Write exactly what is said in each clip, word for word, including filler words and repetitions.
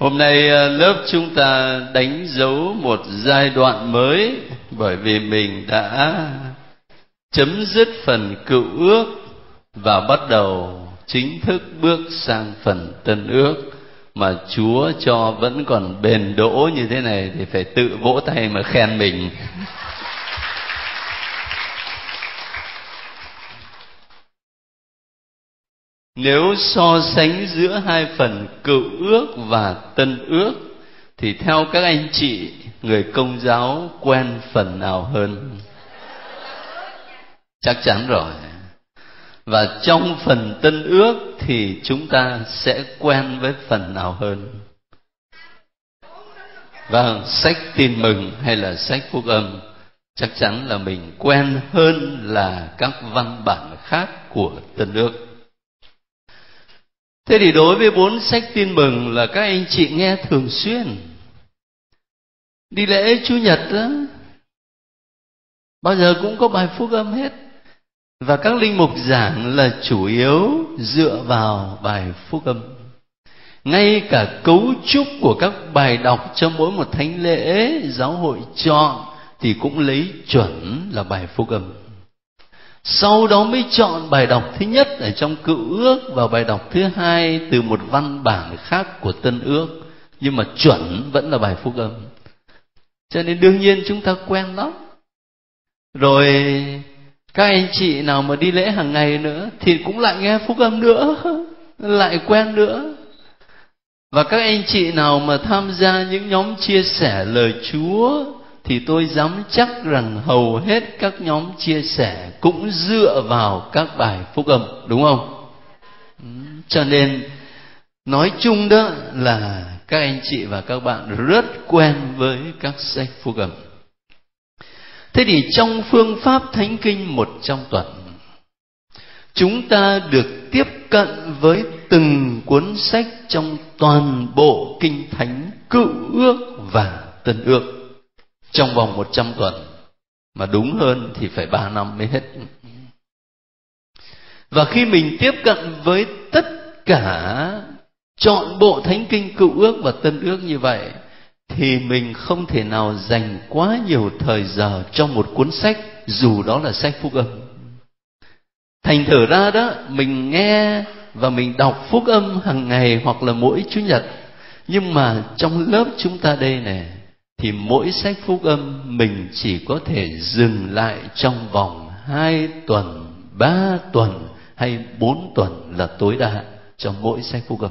Hôm nay lớp chúng ta đánh dấu một giai đoạn mới, bởi vì mình đã chấm dứt phần cựu ước và bắt đầu chính thức bước sang phần tân ước. Mà Chúa cho vẫn còn bền đỗ như thế này thì phải tự vỗ tay mà khen mình. Nếu so sánh giữa hai phần cựu ước và tân ước thì theo các anh chị, người Công giáo quen phần nào hơn? Chắc chắn rồi. Và trong phần tân ước thì chúng ta sẽ quen với phần nào hơn? Vâng, sách Tin Mừng hay là sách Phúc Âm, chắc chắn là mình quen hơn là các văn bản khác của tân ước. Thế thì đối với bốn sách Tin Mừng là các anh chị nghe thường xuyên. Đi lễ Chủ nhật đó, bao giờ cũng có bài Phúc Âm hết. Và các linh mục giảng là chủ yếu dựa vào bài Phúc Âm. Ngay cả cấu trúc của các bài đọc cho mỗi một thánh lễ giáo hội chọn thì cũng lấy chuẩn là bài Phúc Âm. Sau đó mới chọn bài đọc thứ nhất ở trong cựu ước và bài đọc thứ hai từ một văn bản khác của tân ước, nhưng mà chuẩn vẫn là bài Phúc Âm. Cho nên đương nhiên chúng ta quen lắm. Rồi các anh chị nào mà đi lễ hàng ngày nữa thì cũng lại nghe Phúc Âm nữa, lại quen nữa. Và các anh chị nào mà tham gia những nhóm chia sẻ lời Chúa thì tôi dám chắc rằng hầu hết các nhóm chia sẻ cũng dựa vào các bài Phúc Âm, đúng không? Cho nên nói chung đó là các anh chị và các bạn rất quen với các sách Phúc Âm. Thế thì trong phương pháp Thánh Kinh một trong tuần, chúng ta được tiếp cận với từng cuốn sách trong toàn bộ Kinh Thánh Cựu Ước và Tân Ước trong vòng một trăm tuần, mà đúng hơn thì phải ba năm mới hết. Và khi mình tiếp cận với tất cả trọn bộ Thánh Kinh Cựu Ước và Tân Ước như vậy thì mình không thể nào dành quá nhiều thời giờ trong một cuốn sách, dù đó là sách Phúc Âm. Thành thử ra đó, mình nghe và mình đọc Phúc Âm hàng ngày hoặc là mỗi Chủ nhật. Nhưng mà trong lớp chúng ta đây này, thì mỗi sách Phúc Âm mình chỉ có thể dừng lại trong vòng hai tuần, ba tuần hay bốn tuần là tối đa trong mỗi sách Phúc Âm.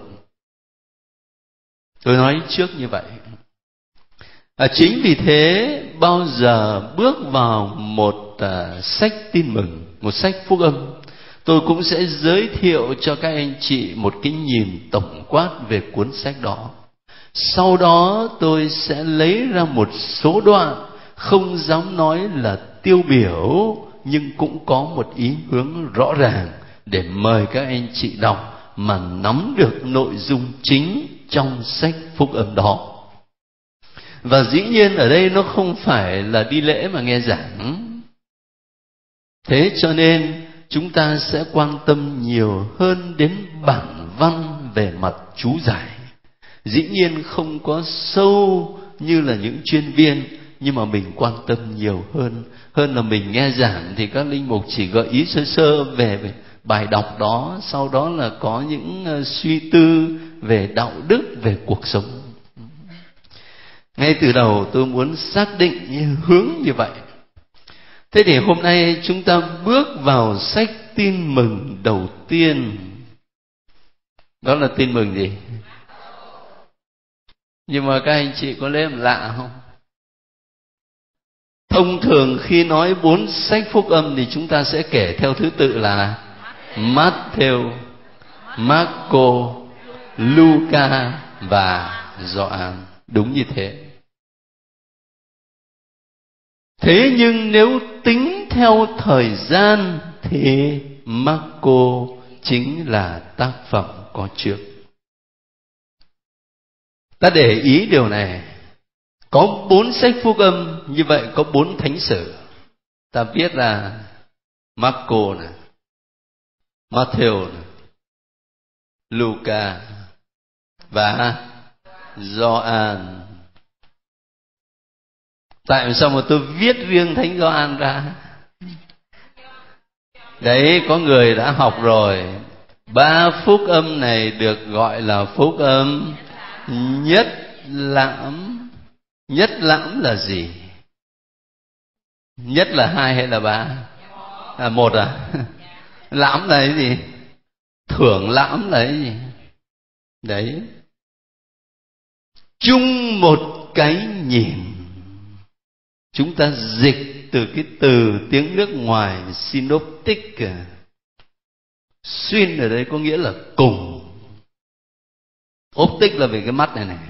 Tôi nói trước như vậy. À, chính vì thế bao giờ bước vào một uh, sách Tin Mừng, một sách Phúc Âm, tôi cũng sẽ giới thiệu cho các anh chị một cái nhìn tổng quát về cuốn sách đó. Sau đó tôi sẽ lấy ra một số đoạn, không dám nói là tiêu biểu, nhưng cũng có một ý hướng rõ ràng để mời các anh chị đọc mà nắm được nội dung chính trong sách Phúc Âm đó. Và dĩ nhiên ở đây nó không phải là đi lễ mà nghe giảng. Thế cho nên chúng ta sẽ quan tâm nhiều hơn đến bản văn về mặt chú giải. Dĩ nhiên không có sâu như là những chuyên viên, nhưng mà mình quan tâm nhiều hơn. Hơn là mình nghe giảng thì các linh mục chỉ gợi ý sơ sơ về, về bài đọc đó, sau đó là có những uh, suy tư về đạo đức, về cuộc sống. Ngay từ đầu tôi muốn xác định như hướng như vậy. Thế thì hôm nay chúng ta bước vào sách Tin Mừng đầu tiên. Đó là Tin Mừng gì? Nhưng mà các anh chị có lấy làm lạ không? Thông thường khi nói bốn sách Phúc Âm thì chúng ta sẽ kể theo thứ tự là Matthew, Marco, Luca và Gioan. Đúng như thế. Thế nhưng nếu tính theo thời gian thì Marco chính là tác phẩm có trước. Ta để ý điều này. Có bốn sách Phúc Âm, như vậy có bốn thánh sử. Ta viết là Marco này, Matthew này, Luca và Gioan. Tại sao mà tôi viết riêng Thánh Gioan ra? Đấy, có người đã học rồi. Ba phúc âm này được gọi là phúc âm nhất lãm. Nhất lãm là gì? Nhất là hai hay là ba? À, một à? Lãm là cái gì? Thưởng lãm là cái gì? Đấy. Chung một cái nhìn. Chúng ta dịch từ cái từ tiếng nước ngoài synoptic. Xuyên ở đây có nghĩa là cùng. Optic là về cái mắt này này.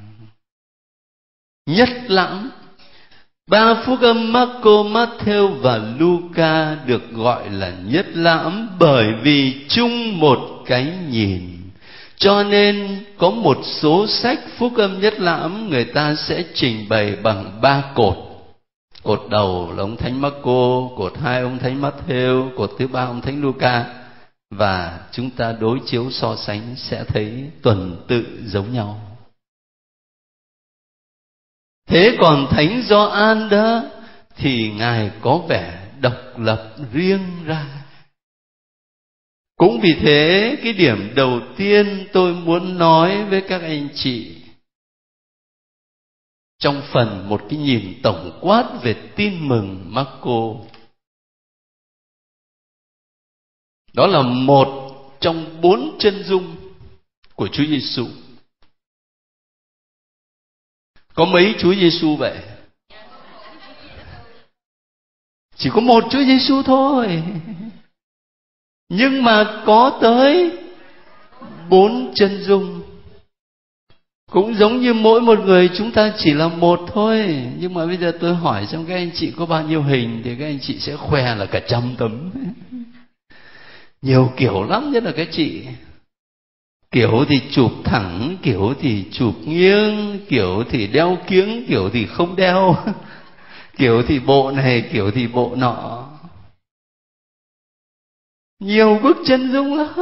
Nhất lãm. Ba phúc âm Marco, Matthew và Luca được gọi là nhất lãm bởi vì chung một cái nhìn. Cho nên có một số sách phúc âm nhất lãm người ta sẽ trình bày bằng ba cột. Cột đầu là ông Thánh Marco, cột hai ông Thánh Matthew, cột thứ ba ông Thánh Luca. Và chúng ta đối chiếu so sánh sẽ thấy tuần tự giống nhau. Thế còn Thánh Gioan đó thì Ngài có vẻ độc lập riêng ra. Cũng vì thế cái điểm đầu tiên tôi muốn nói với các anh chị trong phần một cái nhìn tổng quát về tin mừng Marco, đó là một trong bốn chân dung của Chúa Giêsu. Có mấy Chúa Giêsu vậy? Chỉ có một Chúa Giêsu thôi. Nhưng mà có tới bốn chân dung. Cũng giống như mỗi một người chúng ta chỉ là một thôi. Nhưng mà bây giờ tôi hỏi xem các anh chị có bao nhiêu hình thì các anh chị sẽ khoe là cả trăm tấm. Nhiều kiểu lắm, nhất là các chị. Kiểu thì chụp thẳng, kiểu thì chụp nghiêng, kiểu thì đeo kiếng, kiểu thì không đeo, kiểu thì bộ này, kiểu thì bộ nọ. Nhiều bức chân dung lắm.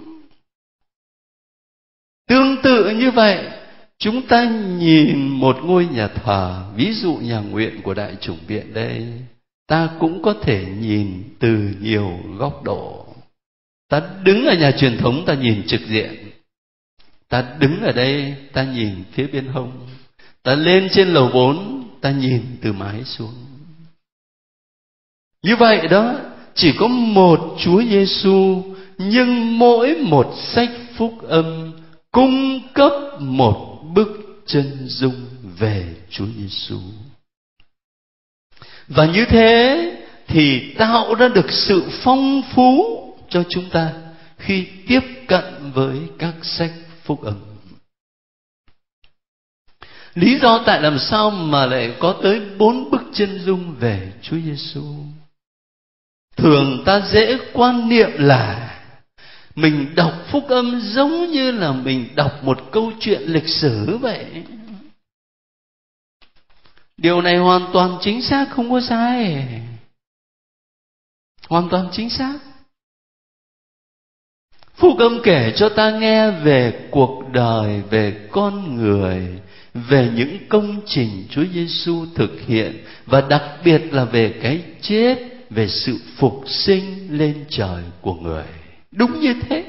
Tương tự như vậy, chúng ta nhìn một ngôi nhà thờ, ví dụ nhà nguyện của Đại chủng viện đây, ta cũng có thể nhìn từ nhiều góc độ. Ta đứng ở nhà truyền thống ta nhìn trực diện, ta đứng ở đây ta nhìn phía bên hông, ta lên trên lầu bốn ta nhìn từ mái xuống. Như vậy đó, chỉ có một Chúa Giêsu, nhưng mỗi một sách phúc âm cung cấp một bức chân dung về Chúa Giêsu. Và như thế thì tạo ra được sự phong phú cho chúng ta khi tiếp cận với các sách phúc âm. Lý do tại làm sao mà lại có tới bốn bức chân dung về Chúa Giêsu? Thường ta dễ quan niệm là mình đọc phúc âm giống như là mình đọc một câu chuyện lịch sử vậy. Điều này hoàn toàn chính xác, không có sai. Hoàn toàn chính xác. Phúc âm kể cho ta nghe về cuộc đời, về con người, về những công trình Chúa Giêsu thực hiện, và đặc biệt là về cái chết, về sự phục sinh lên trời của người. Đúng như thế.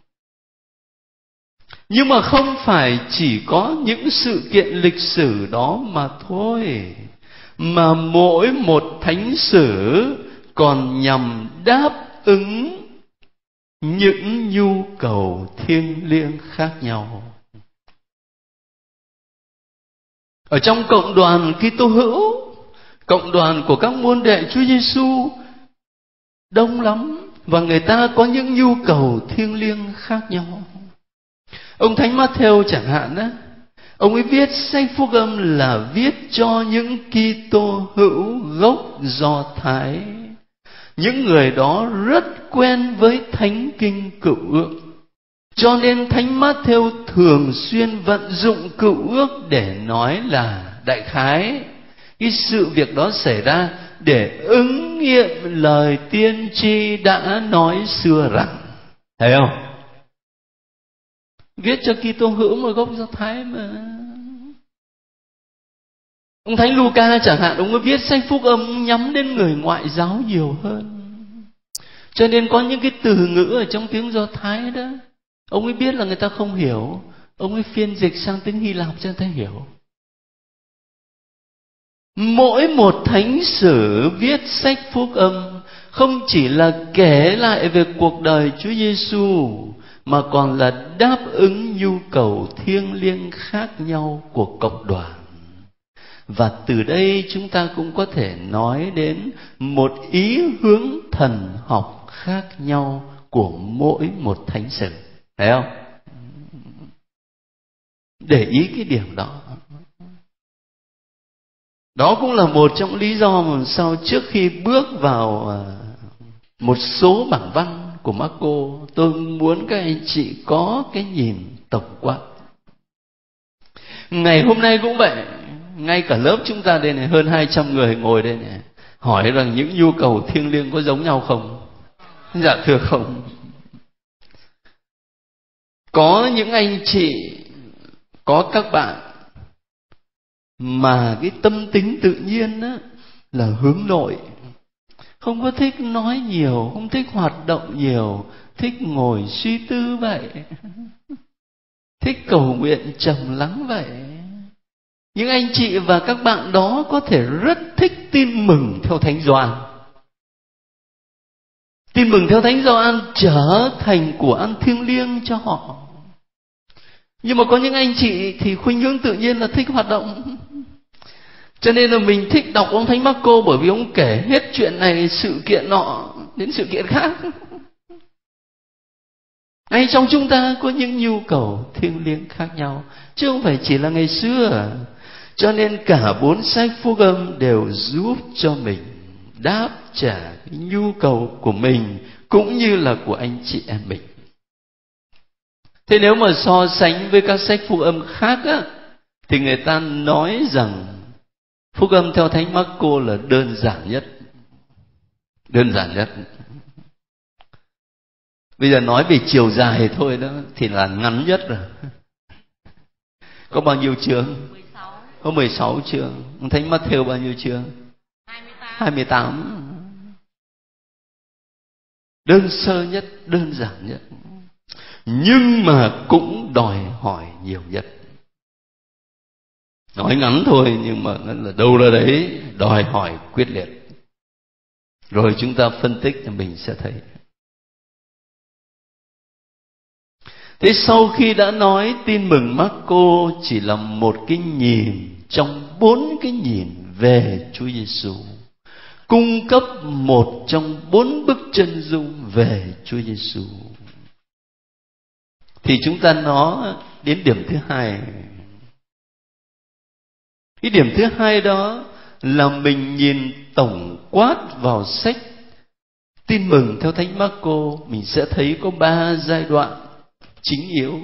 Nhưng mà không phải chỉ có những sự kiện lịch sử đó mà thôi, mà mỗi một thánh sử còn nhằm đáp ứng những nhu cầu thiêng liêng khác nhau. Ở trong cộng đoàn Kitô hữu, cộng đoàn của các môn đệ Chúa Giêsu đông lắm, và người ta có những nhu cầu thiêng liêng khác nhau. Ông Thánh Matthew chẳng hạn đó, ông ấy viết sách phúc âm là viết cho những Kitô hữu gốc Do Thái. Những người đó rất quen với Thánh Kinh Cựu Ước, cho nên Thánh Matthew thường xuyên vận dụng Cựu Ước để nói là đại khái cái sự việc đó xảy ra để ứng nghiệm lời tiên tri đã nói xưa rằng. Thấy không? Viết cho Kitô hữu một gốc Do Thái mà. Ông Thánh Luca chẳng hạn, ông có viết sách phúc âm nhắm đến người ngoại giáo nhiều hơn. Cho nên có những cái từ ngữ ở trong tiếng Do Thái đó, ông ấy biết là người ta không hiểu, ông ấy phiên dịch sang tiếng Hy Lạp cho người ta hiểu. Mỗi một thánh sử viết sách phúc âm không chỉ là kể lại về cuộc đời Chúa Giêsu, mà còn là đáp ứng nhu cầu thiêng liêng khác nhau của cộng đoàn. Và từ đây chúng ta cũng có thể nói đến một ý hướng thần học khác nhau của mỗi một thánh sử. Thấy không? Để ý cái điểm đó. Đó cũng là một trong lý do mà sau trước khi bước vào một số bản văn của Marco, tôi muốn các anh chị có cái nhìn tổng quát. Ngày hôm nay cũng vậy, ngay cả lớp chúng ta đây này, hơn hai trăm người ngồi đây này, hỏi rằng những nhu cầu thiêng liêng có giống nhau không? Dạ thưa không. Có những anh chị, có các bạn mà cái tâm tính tự nhiên đó là hướng nội, không có thích nói nhiều, không thích hoạt động nhiều, thích ngồi suy tư vậy, thích cầu nguyện trầm lắng vậy. Những anh chị và các bạn đó có thể rất thích tin mừng theo Thánh Gioan. Tin mừng theo Thánh Gioan trở thành của ăn thiêng liêng cho họ. Nhưng mà có những anh chị thì khuynh hướng tự nhiên là thích hoạt động. Cho nên là mình thích đọc ông Thánh Marco, bởi vì ông kể hết chuyện này, sự kiện nọ đến sự kiện khác. Ngay trong chúng ta có những nhu cầu thiêng liêng khác nhau, chứ không phải chỉ là ngày xưa. Cho nên cả bốn sách phúc âm đều giúp cho mình đáp trả cái nhu cầu của mình cũng như là của anh chị em mình. Thế nếu mà so sánh với các sách phúc âm khác á, thì người ta nói rằng phúc âm theo Thánh Marco là đơn giản nhất. Đơn giản nhất. Bây giờ nói về chiều dài thôi đó thì là ngắn nhất rồi. Có bao nhiêu chương? Có mười sáu chương. Thánh Matthew bao nhiêu chương? hai mươi tám. Đơn sơ nhất, đơn giản nhất, nhưng mà cũng đòi hỏi nhiều nhất. Nói ngắn thôi nhưng mà là đâu là đấy, đòi hỏi quyết liệt. Rồi chúng ta phân tích thì mình sẽ thấy. Thế sau khi đã nói tin mừng Marco chỉ là một cái nhìn trong bốn cái nhìn về Chúa Giêsu, cung cấp một trong bốn bức chân dung về Chúa Giêsu, thì chúng ta nói đến điểm thứ hai. Cái điểm thứ hai đó là mình nhìn tổng quát vào sách tin mừng theo Thánh Marco, mình sẽ thấy có ba giai đoạn chính yếu.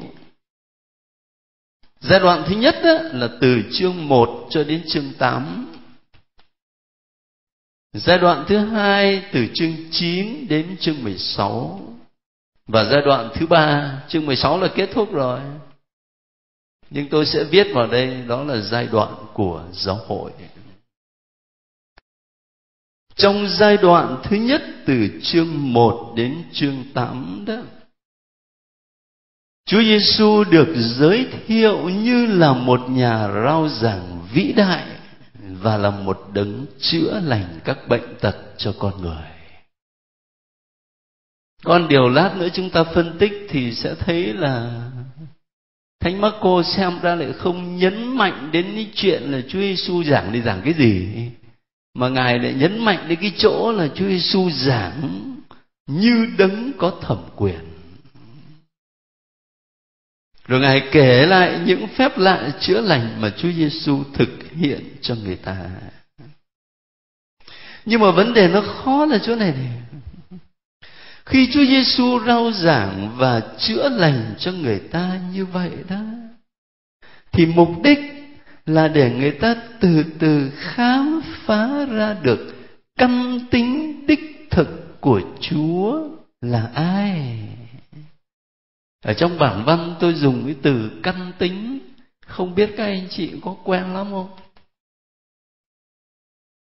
Giai đoạn thứ nhất đó, là từ chương một cho đến chương tám. Giai đoạn thứ hai từ chương chín đến chương mười sáu. Và giai đoạn thứ ba, chương mười sáu là kết thúc rồi. Nhưng tôi sẽ viết vào đây, đó là giai đoạn của giáo hội. Trong giai đoạn thứ nhất từ chương một đến chương tám đó, Chúa Giêsu được giới thiệu như là một nhà rao giảng vĩ đại và là một đấng chữa lành các bệnh tật cho con người. Còn điều lát nữa chúng ta phân tích thì sẽ thấy là Thánh Marco xem ra lại không nhấn mạnh đến cái chuyện là Chúa Giêsu giảng đi giảng cái gì, mà Ngài lại nhấn mạnh đến cái chỗ là Chúa Giêsu giảng như đấng có thẩm quyền. Rồi Ngài kể lại những phép lạ chữa lành mà Chúa Giêsu thực hiện cho người ta. Nhưng mà vấn đề nó khó là chỗ này này. Khi Chúa Giêsu rao giảng và chữa lành cho người ta như vậy đó, thì mục đích là để người ta từ từ khám phá ra được căn tính đích thực của Chúa là ai. Ở trong bản văn tôi dùng cái từ căn tính, không biết các anh chị có quen lắm không?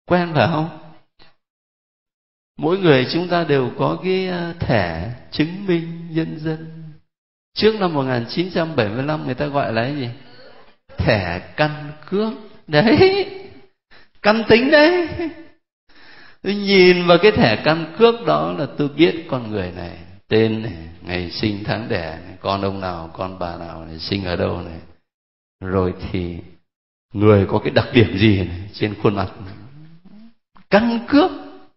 Quen phải không? Mỗi người chúng ta đều có cái thẻ chứng minh nhân dân. Trước năm một nghìn chín trăm bảy mươi lăm người ta gọi là cái gì? Thẻ căn cước. Đấy, căn tính đấy. Tôi nhìn vào cái thẻ căn cước đó là tôi biết con người này, tên này, ngày sinh tháng đẻ này, con ông nào, con bà nào này, sinh ở đâu này. Rồi thì người có cái đặc điểm gì này trên khuôn mặt. Căn cước.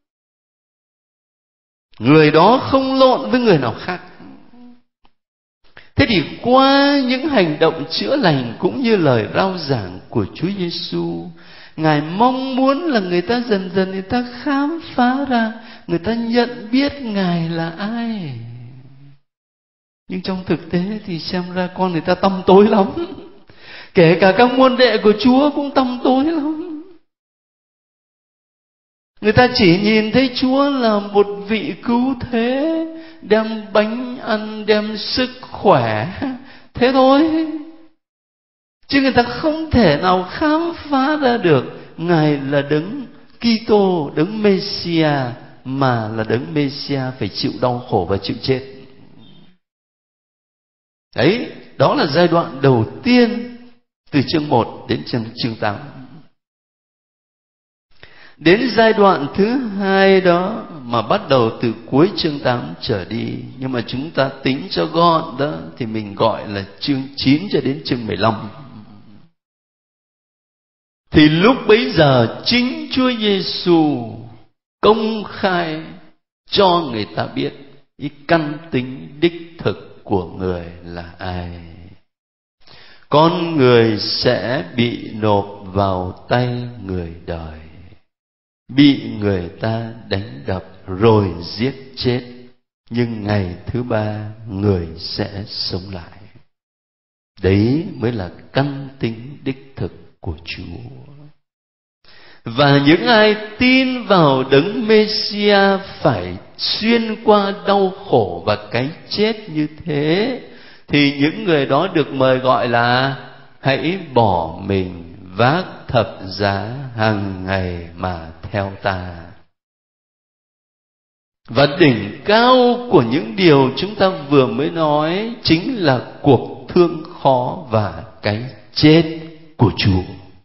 Người đó không lộn với người nào khác. Thế thì qua những hành động chữa lành cũng như lời rao giảng của Chúa Giêsu, Ngài mong muốn là người ta dần dần người ta khám phá ra, người ta nhận biết Ngài là ai. Nhưng trong thực tế thì xem ra con người ta tăm tối lắm. Kể cả các môn đệ của Chúa cũng tăm tối lắm. Người ta chỉ nhìn thấy Chúa là một vị cứu thế, đem bánh ăn, đem sức khỏe, thế thôi. Chứ người ta không thể nào khám phá ra được Ngài là đấng Kitô, đấng Mêsia, mà là đấng Mêsia phải chịu đau khổ và chịu chết. Đấy, đó là giai đoạn đầu tiên từ chương một đến chương tám. Đến giai đoạn thứ hai đó mà bắt đầu từ cuối chương tám trở đi, nhưng mà chúng ta tính cho gọn đó thì mình gọi là chương chín cho đến chương mười lăm. Thì lúc bấy giờ chính Chúa Giêsu công khai cho người ta biết cái căn tính đích thực của người là ai. Con người sẽ bị nộp vào tay người đời, bị người ta đánh đập rồi giết chết, nhưng ngày thứ ba người sẽ sống lại. Đấy mới là căn tính đích thực của Chúa. Và những ai tin vào đấng Mêsia phải xuyên qua đau khổ và cái chết như thế, thì những người đó được mời gọi là hãy bỏ mình vác thập giá hàng ngày mà theo ta. Và đỉnh cao của những điều chúng ta vừa mới nói chính là cuộc thương khó và cái chết của Chúa.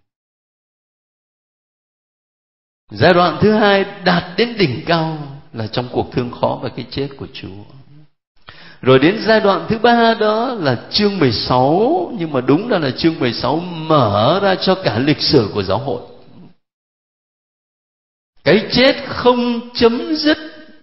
Giai đoạn thứ hai đạt đến đỉnh cao là trong cuộc thương khó và cái chết của Chúa. Rồi đến giai đoạn thứ ba đó là chương mười sáu, nhưng mà đúng ra là chương mười sáu mở ra cho cả lịch sử của giáo hội. Cái chết không chấm dứt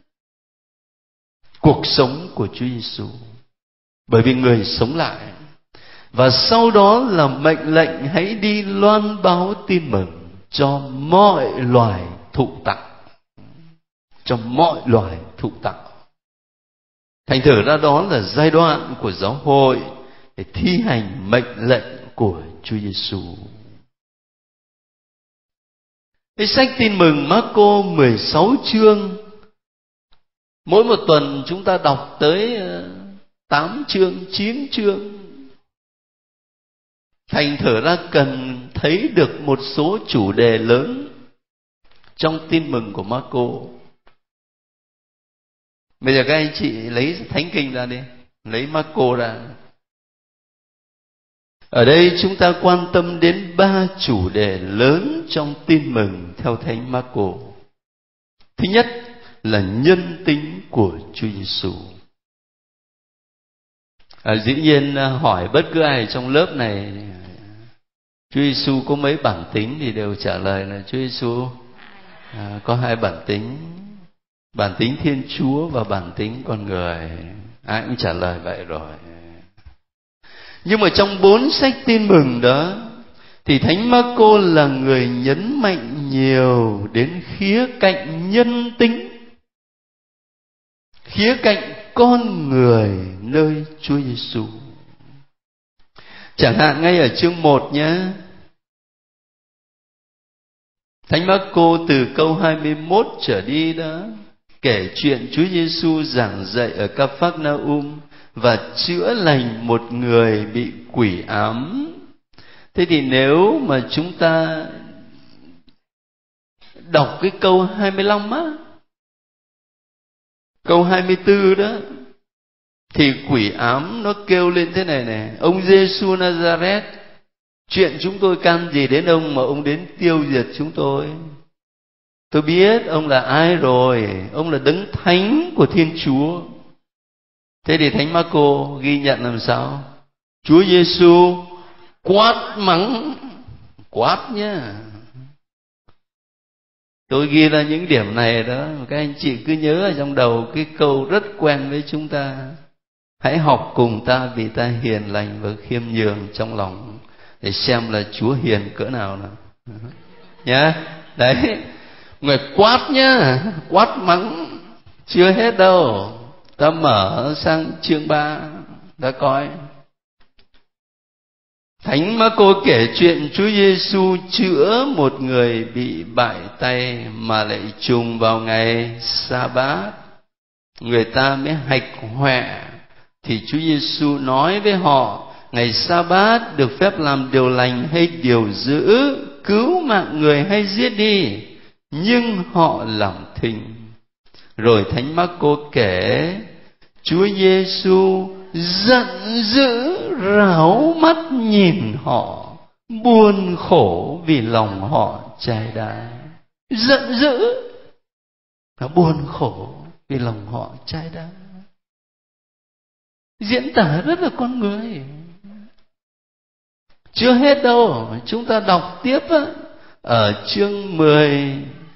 cuộc sống của Chúa Giêsu, bởi vì người sống lại. Và sau đó là mệnh lệnh hãy đi loan báo tin mừng cho mọi loài thụ tạo, cho mọi loài thụ tạo. Thành thử ra đó là giai đoạn của giáo hội để thi hành mệnh lệnh của Chúa Giêsu. Cái sách tin mừng Marco mười sáu chương, mỗi một tuần chúng ta đọc tới tám chương, chín chương. Thành thử ra cần thấy được một số chủ đề lớn trong tin mừng của Marco. Bây giờ các anh chị lấy Thánh Kinh ra đi, lấy Marco ra. Ở đây chúng ta quan tâm đến ba chủ đề lớn trong tin mừng theo Thánh Marco. Thứ nhất là nhân tính của Chúa Giêsu. À, dĩ nhiên hỏi bất cứ ai trong lớp này Chúa Giêsu có mấy bản tính thì đều trả lời là Chúa Giêsu à, có hai bản tính, bản tính Thiên Chúa và bản tính con người. Ai cũng trả lời vậy rồi. Nhưng mà trong bốn sách tin mừng đó thì Thánh Marco là người nhấn mạnh nhiều đến khía cạnh nhân tính, khía cạnh con người nơi Chúa Giêsu. Chẳng hạn ngay ở chương một nhé, Thánh Marco từ câu hai mươi mốt trở đi đó kể chuyện Chúa Giêsu giảng dạy ở Ca-phác-na-um và chữa lành một người bị quỷ ám. Thế thì nếu mà chúng ta đọc cái câu hai mươi lăm á, câu hai mươi tư đó, thì quỷ ám nó kêu lên thế này này: ông Giêsu Nazareth, chuyện chúng tôi can gì đến ông mà ông đến tiêu diệt chúng tôi? Tôi biết ông là ai rồi, ông là đấng thánh của Thiên Chúa. Thế thì Thánh Marco ghi nhận làm sao? Chúa Giêsu quát mắng, quát nhá. Tôi ghi ra những điểm này đó, các anh chị cứ nhớ ở trong đầu cái câu rất quen với chúng ta: hãy học cùng ta vì ta hiền lành và khiêm nhường trong lòng, để xem là Chúa hiền cỡ nào nào. Nhá, đấy, người quát nhá, quát mắng. Chưa hết đâu, ta mở sang chương ba đã coi. Thánh Marco kể chuyện Chúa Giêsu chữa một người bị bại tay mà lại trùng vào ngày Sa-bát. Người ta mới hạch hoẹ, thì Chúa Giêsu nói với họ: ngày Sa-bát được phép làm điều lành hay điều dữ, cứu mạng người hay giết đi? Nhưng họ làm thinh. Rồi Thánh Marco kể Chúa Giêsu giận dữ ráo mắt nhìn họ, buồn khổ vì lòng họ chai đá. Giận dữ và buồn khổ vì lòng họ chai đá, diễn tả rất là con người. Chưa hết đâu, chúng ta đọc tiếp á, ở chương mười,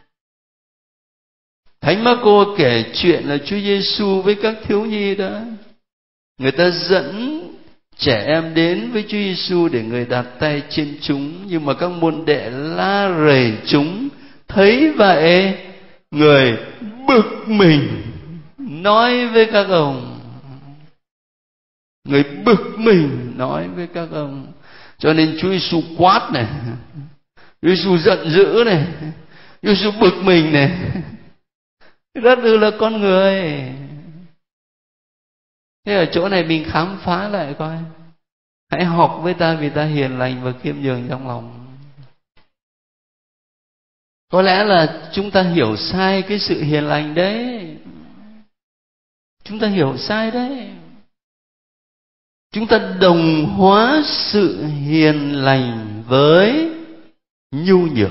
Thánh Marco kể chuyện là Chúa Giêsu với các thiếu nhi đó. Người ta dẫn trẻ em đến với Chúa Giêsu để người đặt tay trên chúng, nhưng mà các môn đệ la rầy chúng. Thấy vậy, người bực mình nói với các ông, người bực mình nói với các ông. Cho nên Chúa Giêsu quát này, Chúa Giêsu giận dữ này, Chúa Giêsu bực mình này, rất là con người. Thế ở chỗ này mình khám phá lại coi. Hãy học với ta vì ta hiền lành và khiêm nhường trong lòng. Có lẽ là chúng ta hiểu sai cái sự hiền lành đấy. Chúng ta hiểu sai đấy. Chúng ta đồng hóa sự hiền lành với nhu nhược.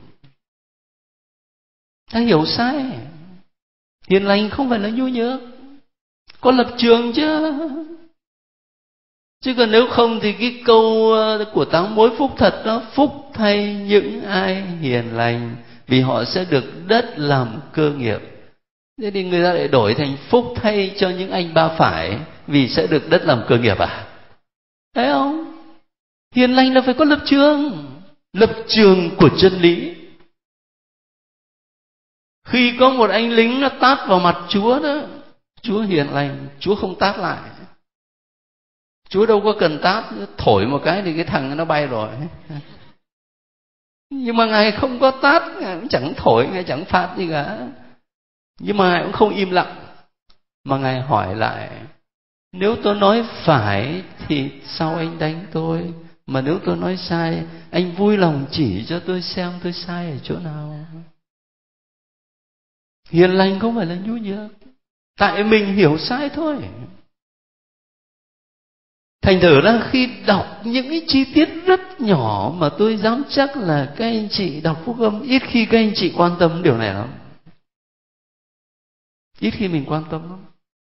Ta hiểu sai. Hiền lành không phải là nhu nhược, có lập trường chứ. Chứ còn nếu không thì cái câu của tám mối phúc thật đó: phúc thay những ai hiền lành, vì họ sẽ được đất làm cơ nghiệp. Thế thì người ta lại đổi thành phúc thay cho những anh ba phải, vì sẽ được đất làm cơ nghiệp à? Thấy không? Hiền lành là phải có lập trường, lập trường của chân lý. Khi có một anh lính nó tát vào mặt Chúa đó, Chúa hiền lành, Chúa không tát lại. Chúa đâu có cần tát, thổi một cái thì cái thằng nó bay rồi. Nhưng mà Ngài không có tát, Ngài cũng chẳng thổi, Ngài chẳng phạt gì cả. Nhưng mà Ngài cũng không im lặng, mà Ngài hỏi lại: nếu tôi nói phải thì sao anh đánh tôi? Mà nếu tôi nói sai, anh vui lòng chỉ cho tôi xem tôi sai ở chỗ nào. Hiền lành không phải là nhu nhược, tại mình hiểu sai thôi. Thành thử ra khi đọc những cái chi tiết rất nhỏ mà tôi dám chắc là các anh chị đọc phúc âm ít khi các anh chị quan tâm điều này lắm. Ít khi mình quan tâm lắm.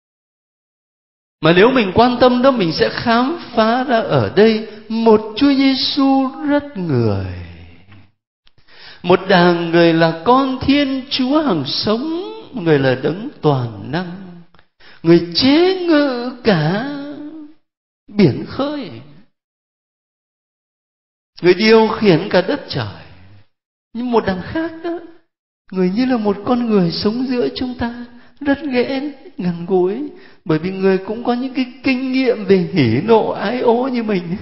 Mà nếu mình quan tâm đó, mình sẽ khám phá ra ở đây một Chúa Giêsu rất người. Một đàng người là con Thiên Chúa hằng sống, người là đấng toàn năng, người chế ngự cả biển khơi, người điều khiển cả đất trời. Nhưng một đằng khác đó, người như là một con người sống giữa chúng ta, rất ghét, gần gũi, bởi vì người cũng có những cái kinh nghiệm về hỉ nộ ái ố như mình.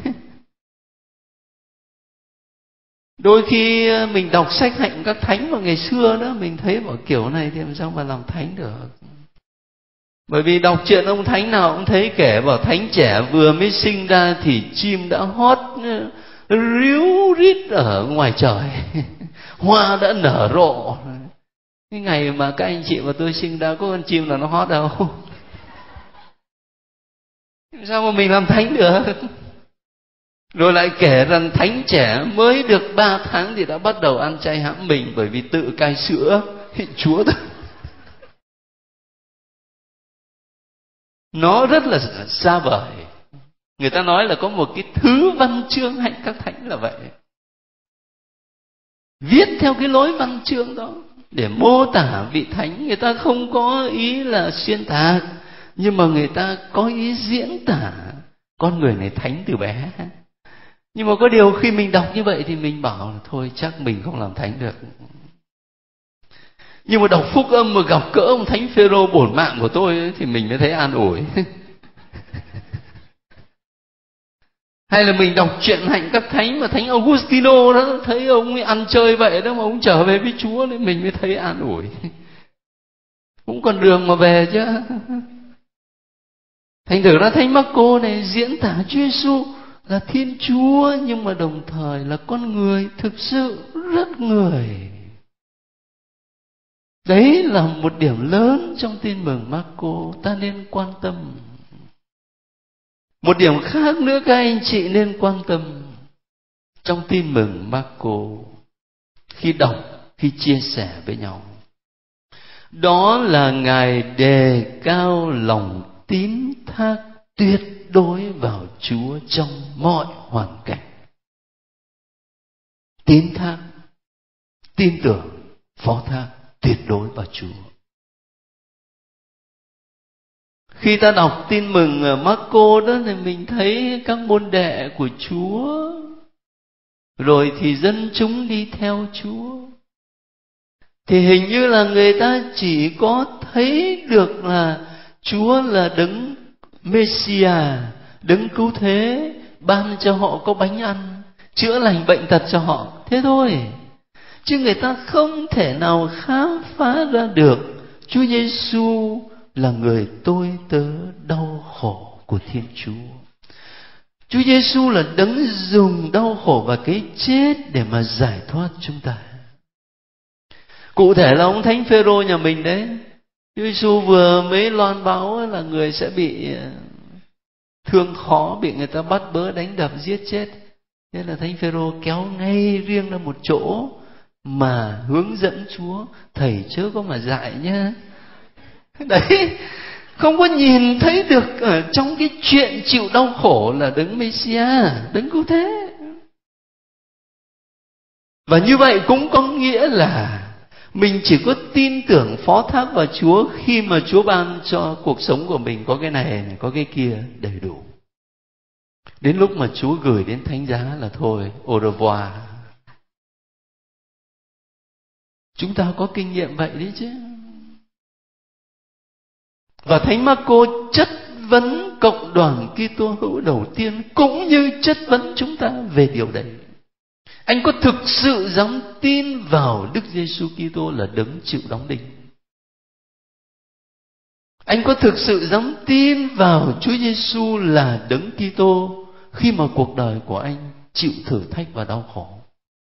Đôi khi mình đọc sách hạnh các thánh mà ngày xưa đó, mình thấy bảo kiểu này thì làm sao mà làm thánh được. Bởi vì đọc chuyện ông thánh nào cũng thấy kể bảo thánh trẻ vừa mới sinh ra thì chim đã hót ríu rít ở ngoài trời. hoa đã nở rộ. Cái ngày mà các anh chị và tôi sinh ra có con chim nào nó hót đâu. Sao mà mình làm thánh được? Rồi lại kể rằng thánh trẻ mới được ba tháng thì đã bắt đầu ăn chay hãm mình bởi vì tự cai sữa. Chúa thôi. Nó rất là xa vời. Người ta nói là có một cái thứ văn chương hạnh các thánh là vậy. Viết theo cái lối văn chương đó để mô tả vị thánh. Người ta không có ý là xuyên tạc, nhưng mà người ta có ý diễn tả con người này thánh từ bé. Nhưng mà có điều khi mình đọc như vậy thì mình bảo là thôi chắc mình không làm thánh được. Nhưng mà đọc phúc âm mà gặp cỡ ông thánh Phêrô bổn mạng của tôi ấy, thì mình mới thấy an ủi. Hay là mình đọc truyện hạnh các thánh mà thánh Augustino đó, thấy ông ấy ăn chơi vậy đó mà ông trở về với Chúa nên mình mới thấy an ủi. Cũng còn đường mà về chứ. Thành thử ra thánh Marco này diễn tả Chúa Giêsu là Thiên Chúa nhưng mà đồng thời là con người thực sự rất người. Đấy là một điểm lớn trong tin mừng Marco ta nên quan tâm. Một điểm khác nữa các anh chị nên quan tâm trong tin mừng Marco khi đọc, khi chia sẻ với nhau. Đó là Ngài đề cao lòng tín thác tuyệt đối vào Chúa trong mọi hoàn cảnh. Tín thác, tin tưởng, phó thác tuyệt đối vào Chúa. Khi ta đọc tin mừng Marco đó thì mình thấy các môn đệ của Chúa, rồi thì dân chúng đi theo Chúa. Thì hình như là người ta chỉ có thấy được là Chúa là đấng Messia, đấng cứu thế, ban cho họ có bánh ăn, chữa lành bệnh tật cho họ, thế thôi. Chứ người ta không thể nào khám phá ra được Chúa Giêsu là người tôi tớ đau khổ của Thiên Chúa. Chúa Giêsu là đấng dùng đau khổ và cái chết để mà giải thoát chúng ta. Cụ thể là ông thánh Phêrô nhà mình đấy. Chúa Giêsu vừa mới loan báo là người sẽ bị thương khó, bị người ta bắt bớ đánh đập giết chết. Thế là thánh Phêrô kéo ngay riêng ra một chỗ mà hướng dẫn Chúa, thầy chớ có mà dại nhá. Đấy, không có nhìn thấy được ở trong cái chuyện chịu đau khổ là đấng Messia, đấng cứu thế. Và như vậy cũng có nghĩa là mình chỉ có tin tưởng phó thác vào Chúa khi mà Chúa ban cho cuộc sống của mình có cái này, có cái kia đầy đủ. Đến lúc mà Chúa gửi đến thánh giá là thôi, au revoir. Chúng ta có kinh nghiệm vậy đấy chứ. Và thánh Marco chất vấn cộng đoàn Kitô hữu đầu tiên cũng như chất vấn chúng ta về điều đấy. Anh có thực sự dám tin vào Đức Giêsu Kitô là đấng chịu đóng đinh? Anh có thực sự dám tin vào Chúa Giêsu là đấng Kitô khi mà cuộc đời của anh chịu thử thách và đau khổ?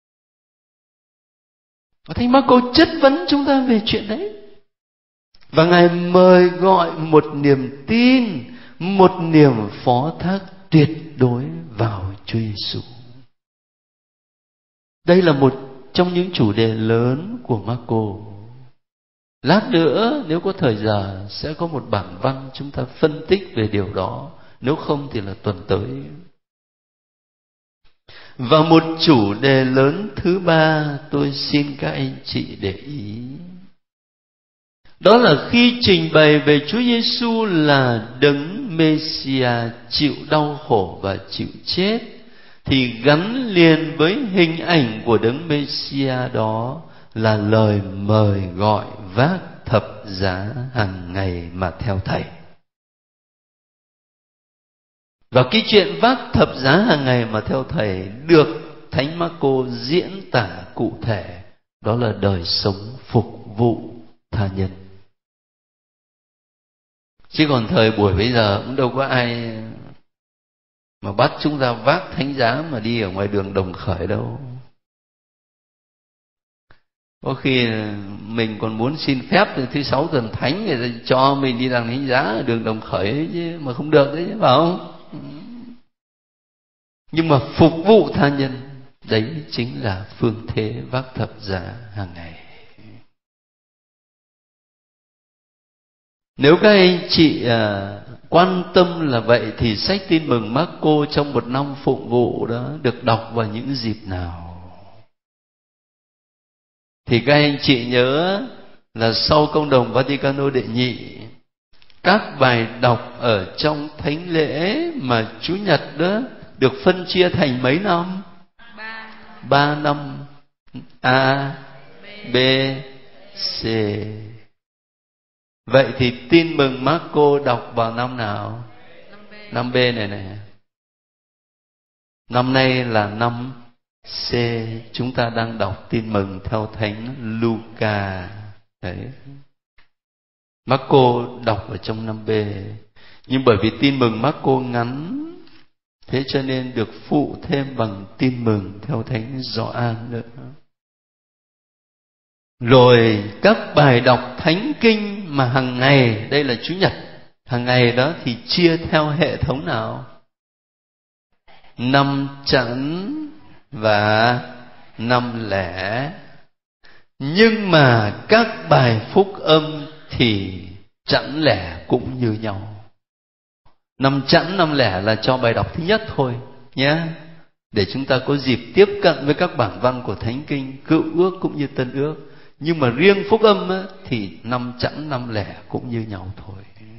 Và thánh Marco chất vấn chúng ta về chuyện đấy. Và Ngài mời gọi một niềm tin, một niềm phó thác tuyệt đối vào Chúa Giêsu. Đây là một trong những chủ đề lớn của Marco. Lát nữa nếu có thời giờ sẽ có một bản văn chúng ta phân tích về điều đó. Nếu không thì là tuần tới. Và một chủ đề lớn thứ ba tôi xin các anh chị để ý. Đó là khi trình bày về Chúa Giêsu là đấng Messia chịu đau khổ và chịu chết, thì gắn liền với hình ảnh của đấng Messia đó là lời mời gọi vác thập giá hàng ngày mà theo Thầy. Và cái chuyện vác thập giá hàng ngày mà theo Thầy được Thánh Marco diễn tả cụ thể, đó là đời sống phục vụ tha nhân. Chứ còn thời buổi bây giờ cũng đâu có ai mà bắt chúng ta vác thánh giá mà đi ở ngoài đường Đồng Khởi đâu. Có khi mình còn muốn xin phép từ thứ sáu tuần thánh người ta cho mình đi làm thánh giá ở đường Đồng Khởi ấy chứ, mà không được đấy chứ, phải không? Nhưng mà phục vụ tha nhân, đấy chính là phương thế vác thập giá hàng ngày. Nếu các anh chị à, quan tâm là vậy thì sách Tin mừng Mác-cô trong một năm phụng vụ đó được đọc vào những dịp nào? Thì các anh chị nhớ là sau Công đồng Vaticano đệ nhị, các bài đọc ở trong thánh lễ mà Chủ nhật đó được phân chia thành mấy năm? Ba, Ba năm. A, B, C. Vậy thì Tin mừng Mác-cô đọc vào năm nào? Năm B này này. Năm nay là năm C. Chúng ta đang đọc Tin mừng theo Thánh Luca. Đấy. Mác-cô đọc ở trong năm B. Nhưng bởi vì Tin mừng Mác-cô ngắn, thế cho nên được phụ thêm bằng Tin mừng theo Thánh Gioan nữa. Rồi các bài đọc thánh kinh mà hàng ngày, đây là Chủ nhật, hàng ngày đó thì chia theo hệ thống nào? Năm chẵn và năm lẻ. Nhưng mà các bài phúc âm thì chẵn lẻ cũng như nhau. Năm chẵn năm lẻ là cho bài đọc thứ nhất thôi nhé, để chúng ta có dịp tiếp cận với các bản văn của thánh kinh Cựu ước cũng như Tân ước. Nhưng mà riêng phúc âm á, thì năm chẵn năm lẻ cũng như nhau thôi.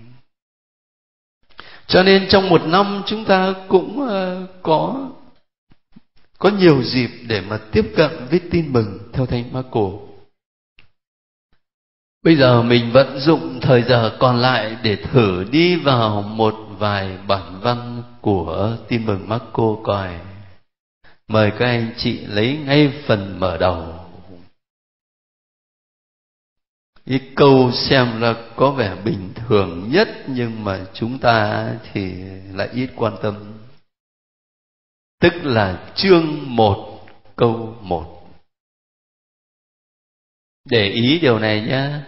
Cho nên trong một năm chúng ta cũng uh, có có nhiều dịp để mà tiếp cận với tin mừng theo Thánh Mác-cô. Bây giờ mình vận dụng thời giờ còn lại để thử đi vào một vài bản văn của tin mừng Mác-cô coi. Mời các anh chị lấy ngay phần mở đầu. Cái câu xem ra có vẻ bình thường nhất nhưng mà chúng ta thì lại ít quan tâm. Tức là chương một câu một. Để ý điều này nhé.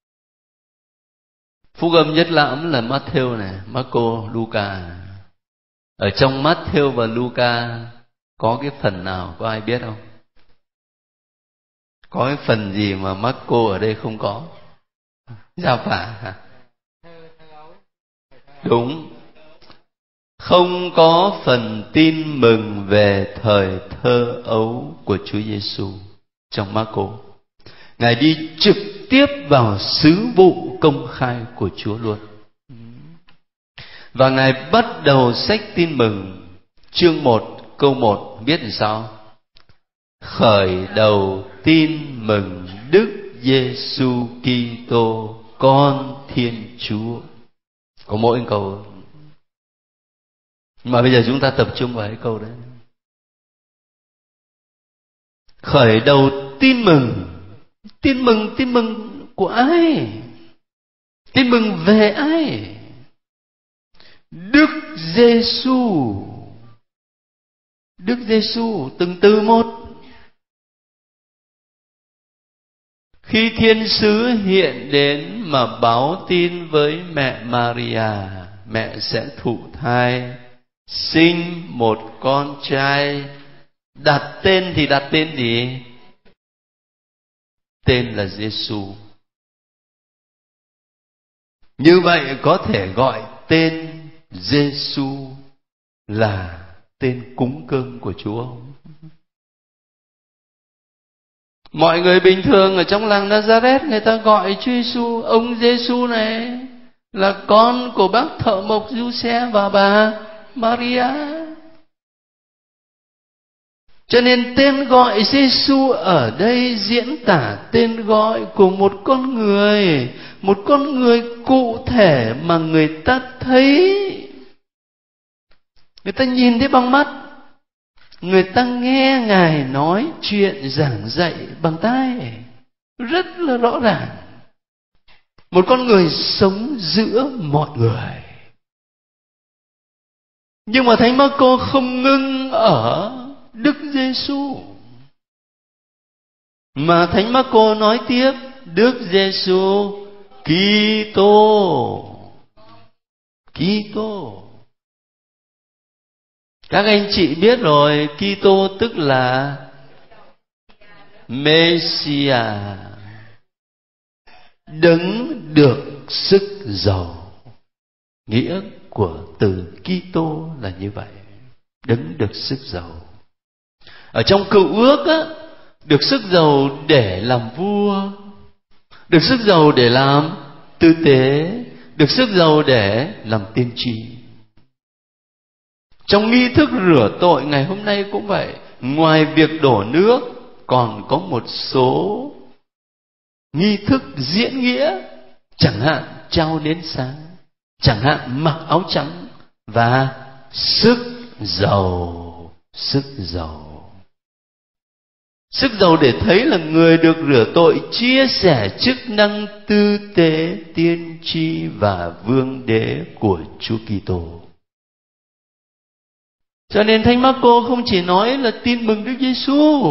Phúc âm nhất lãm là Matthew này, Marco, Luca. Ở trong Matthew và Luca có cái phần nào có ai biết không? Có cái phần gì mà Marco ở đây không có? Giao phả hả? Đúng. Không có phần tin mừng về thời thơ ấu của Chúa Giêsu trong Marco. Ngài đi trực tiếp vào sứ vụ công khai của Chúa luôn. Và Ngài bắt đầu sách tin mừng chương một câu một biết làm sao? Khởi đầu tin mừng Đức Giêsu Kitô con Thiên Chúa. Có mỗi câu. Mà bây giờ chúng ta tập trung vào cái câu đấy. Khởi đầu tin mừng. Tin mừng, tin mừng của ai? Tin mừng về ai? Đức Giêsu. Đức Giêsu từng từ một. Khi thiên sứ hiện đến mà báo tin với mẹ Maria, mẹ sẽ thụ thai, sinh một con trai, đặt tên thì đặt tên gì? Tên là Giêsu. Như vậy có thể gọi tên Giêsu là tên cúng cơm của Chúa không? Mọi người bình thường ở trong làng Nazareth người ta gọi Chúa Giêsu, ông Giêsu này là con của bác thợ mộc Giuse và bà Maria. Cho nên tên gọi Giêsu ở đây diễn tả tên gọi của một con người, một con người cụ thể mà người ta thấy, người ta nhìn thấy bằng mắt, người ta nghe Ngài nói chuyện giảng dạy bằng tai rất là rõ ràng. Một con người sống giữa mọi người. Nhưng mà Thánh Mác-cô không ngưng ở Đức Giêsu. Mà Thánh Mác-cô nói tiếp, Đức Giêsu Kitô. Kitô. Các anh chị biết rồi, Kitô tức là Messiah, đấng được sức giàu. Nghĩa của từ Kitô là như vậy, đấng được sức giàu. Ở trong Cựu Ước á, được sức giàu để làm vua, được sức giàu để làm tư tế, được sức giàu để làm tiên tri. Trong nghi thức rửa tội ngày hôm nay cũng vậy, ngoài việc đổ nước còn có một số nghi thức diễn nghĩa, chẳng hạn trao nến sáng, chẳng hạn mặc áo trắng và sức giàu. Sức giàu. Sức giàu để thấy là người được rửa tội chia sẻ chức năng tư tế, tiên tri và vương đế của Chúa Kitô. Cho nên Thánh Mác-cô không chỉ nói là tin mừng Đức Giêsu,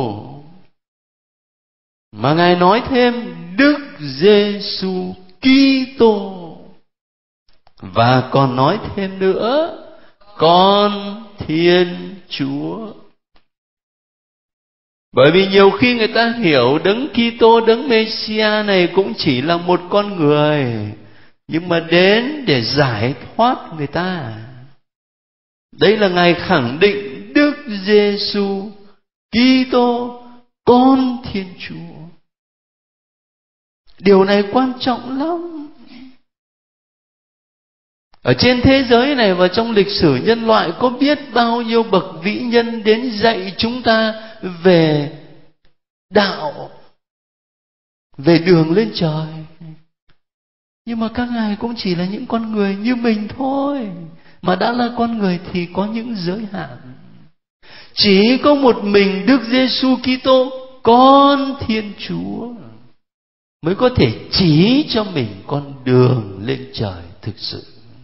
mà Ngài nói thêm Đức Giêsu Kitô, và còn nói thêm nữa con Thiên Chúa. Bởi vì nhiều khi người ta hiểu Đấng Kitô, Đấng Messiah này cũng chỉ là một con người, nhưng mà đến để giải thoát người ta. Đây là Ngài khẳng định Đức Giêsu Kitô, con Thiên Chúa. Điều này quan trọng lắm. Ở trên thế giới này và trong lịch sử nhân loại có biết bao nhiêu bậc vĩ nhân đến dạy chúng ta về đạo, về đường lên trời. Nhưng mà các ngài cũng chỉ là những con người như mình thôi. Mà đã là con người thì có những giới hạn. Chỉ có một mình Đức Giêsu Kitô, con Thiên Chúa, mới có thể chỉ cho mình con đường lên trời thực sự.